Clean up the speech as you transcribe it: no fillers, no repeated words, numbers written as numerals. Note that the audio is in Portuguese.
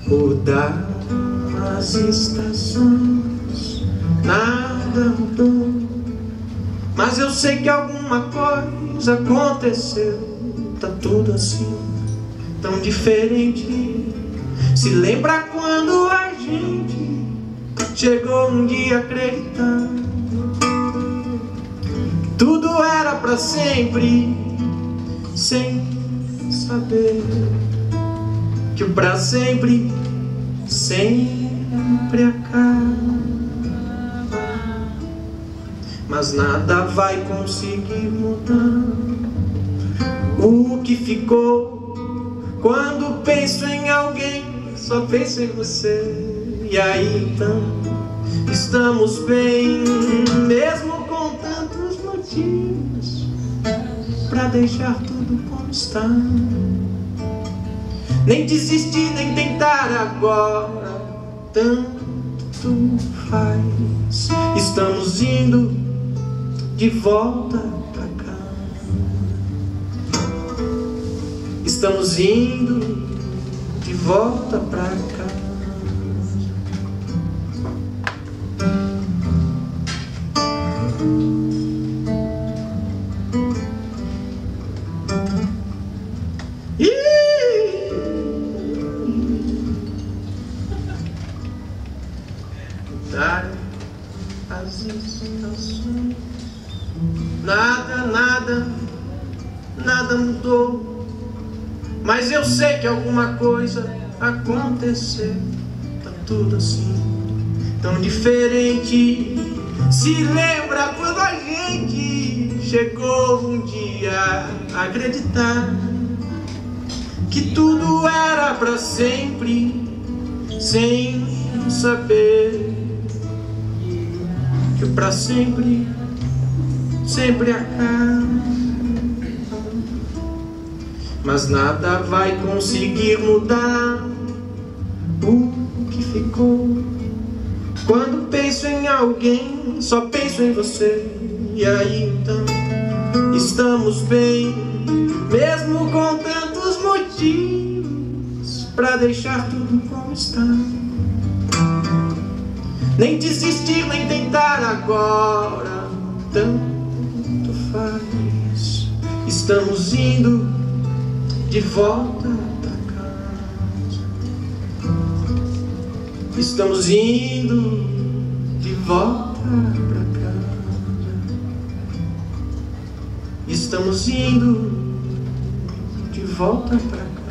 Mudar as estações, nada mudou, mas eu sei que alguma coisa aconteceu. Tá tudo assim, tão diferente. Se lembra quando a gente chegou um dia acreditando tudo era pra sempre, sem saber que o pra sempre sempre acaba. Mas nada vai conseguir mudar o que ficou. Quando penso em alguém, só penso em você. E aí então estamos bem, mesmo com tantos motivos pra deixar tudo como está. Nem desistir, nem tentar agora, tanto faz. Estamos indo de volta pra cá. Estamos indo de volta pra cá. As estações, nada mudou, mas eu sei que alguma coisa aconteceu. Tá tudo assim, tão diferente. Se lembra quando a gente chegou um dia a acreditar que tudo era pra sempre, sem saber que o pra sempre sempre acaba. Mas nada vai conseguir mudar o que ficou. Quando penso em alguém, só penso em você. E aí então estamos bem, mesmo com tantos motivos pra deixar tudo como está. Nem desistir, nem tentar agora, tanto faz. Estamos indo de volta pra casa. Estamos indo de volta pra casa. Estamos indo de volta pra casa.